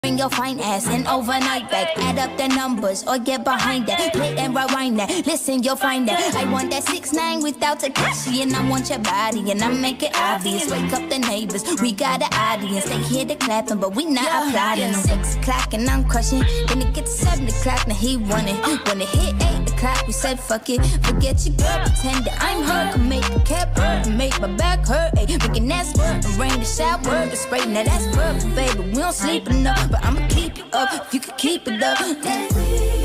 Bring your fine ass in overnight back. Add up the numbers or get behind that. Play and rewind that. Listen, you'll find that. I want that 6ix9ine without Tekashi, and I want your body, and I make it obvious. Wake up the neighbors, we got an audience. They hear the clapping, but we not applauding. 6 o'clock and I'm crushing. Then it gets 7 o'clock, now he running. When it hit 8 o'clock, we said fuck it. Forget your girl, pretend that I'm her. Can make the cap hurt, can make my back hurt. Ay, we can ask for it, rain the shower, the spray. Now that's perfect, baby. We don't sleep enough, but I'ma keep it up if you can keep it up.